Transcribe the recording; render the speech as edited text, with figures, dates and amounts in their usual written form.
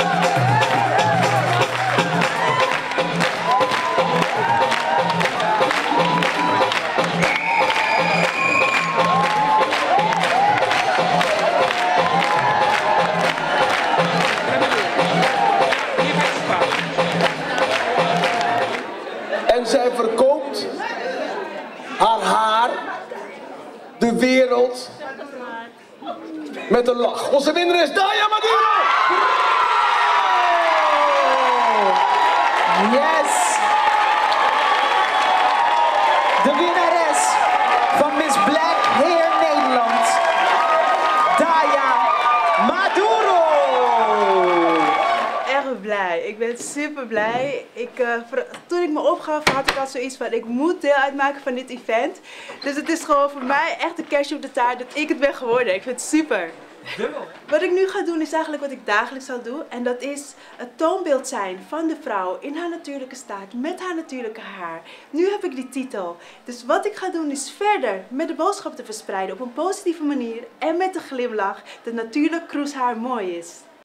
En zij verkoopt haar haar de wereld met een lach. Onze winnaar is Daya Maduro! Yes! De winnares van Miss Black Hair Nederland, Daya Maduro! Erg blij. Ik ben super blij. Toen ik me opgaf had ik al zoiets van ik moet deel uitmaken van dit event. Dus het is gewoon voor mij echt een kerstje op de taart dat ik het ben geworden. Ik vind het super. Wat ik nu ga doen is eigenlijk wat ik dagelijks al doe. En dat is het toonbeeld zijn van de vrouw in haar natuurlijke staat met haar natuurlijke haar. Nu heb ik die titel. Dus wat ik ga doen is verder met de boodschap te verspreiden op een positieve manier en met een glimlach dat natuurlijk kroeshaar mooi is.